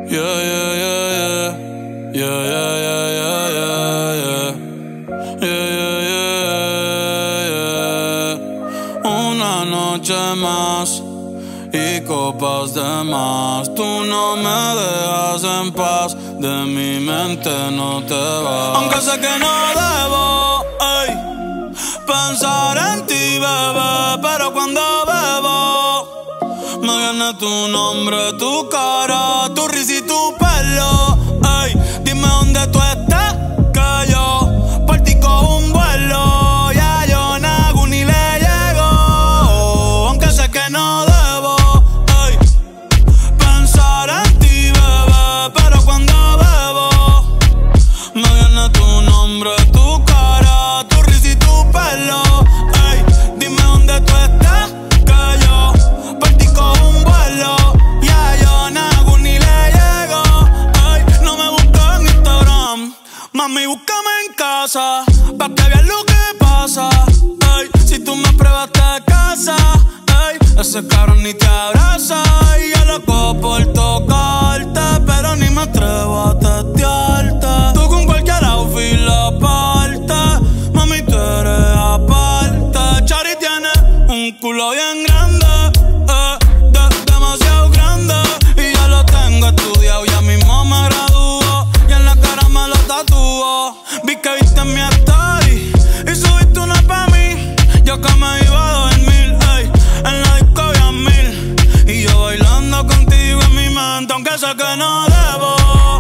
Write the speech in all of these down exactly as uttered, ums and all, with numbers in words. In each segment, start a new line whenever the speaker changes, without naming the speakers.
Yeah, yeah, yeah, yeah. Yeah, yeah, yeah, yeah, yeah, yeah. Yeah, yeah, yeah, yeah. Una noche más y copas de más. Tú no me dejas en paz, de mi mente no te vas. Aunque sé que no debo, ey, pensar en ti, bebé, pero cuando bebo me viene tu nombre, tu cara, tu risa y tu pelo. Ey, dime dónde tú estás, que yo partí con un vuelo. Ya yo nago ni le llego, aunque sé que no debo, ey, pensar en ti, bebé, pero cuando bebo me viene tu nombre, tu cara, tu risa y tu pelo. Ey, dime dónde tú estás, que yo partí con un vuelo. Ya yo nago ni le llego. Ey, no me busques en Instagram, mami, búscame en casa, pa' que veas lo que pasa. Ey, si tú me pruebas te casa, ey, ese cabrón ni te abraza. Y yo loco por tocarte, pero ni me atrevo a testearte. Tú con cualquier outfit la parte, mami, tú eres aparte. Chari tiene un culo bien grande, eh, de, demasiado grande. Y ya lo tengo estudiado, ya mismo me graduó. Y en la cara me lo tatuó. Vi que viste mi story y subiste una pa' mí. Yo que me iba a dormir, ey, en la disco había mil. Y yo bailando contigo en mi mente, aunque sé que no debo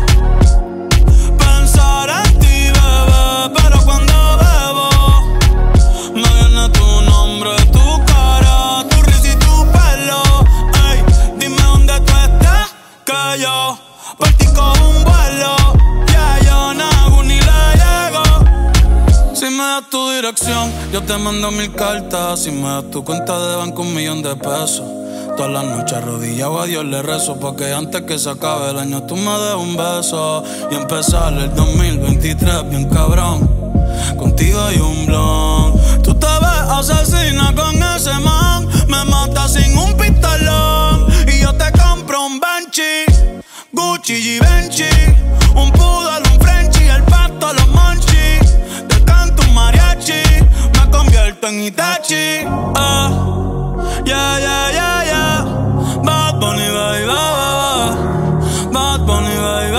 pensar en ti, bebé, pero cuando bebo me viene tu nombre, tu cara, tu risa y tu pelo. Ey, dime dónde tú estás, que yo partí con un vuelo. Ya yo nago ni le llego. Si me das tu dirección, yo te mando mil cartas. Si me das tu cuenta de banco, un millón de pesos. Todas las noches arrodillado a Dios le rezo, porque antes que se acabe el año tú me des un beso y empezar el dos mil veintitrés bien cabrón. Contigo hay un blon. Tú te ves asesina con ese man, me matas sin un pistolón. Y yo te compro un Benchi, Gucci y Benchi, un poodle, un Frenchie, el pasto, los monchis. Te canto un mariachi, me convierto en Itachi. Ah, yeah, yeah, yeah, yeah. Bad Bunny, baby, baby. Bad Bunny, baby,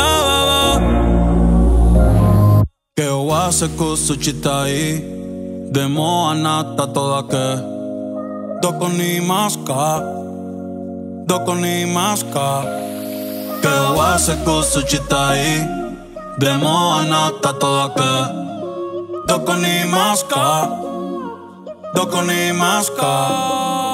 baby. Que oase kusuchitai, demo anata toda que. Doko ni maska, doko ni maska. Que oase kusuchitai, demo anata toda que. Doko ni maska, doko ni maska.